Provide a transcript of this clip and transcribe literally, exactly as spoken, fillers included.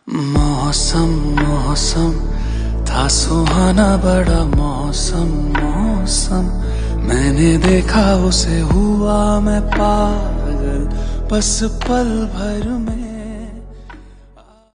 मौसम मौसम था सुहाना बड़ा मौसम मौसम, मैंने देखा उसे हुआ मैं पागल, बस पल भर में।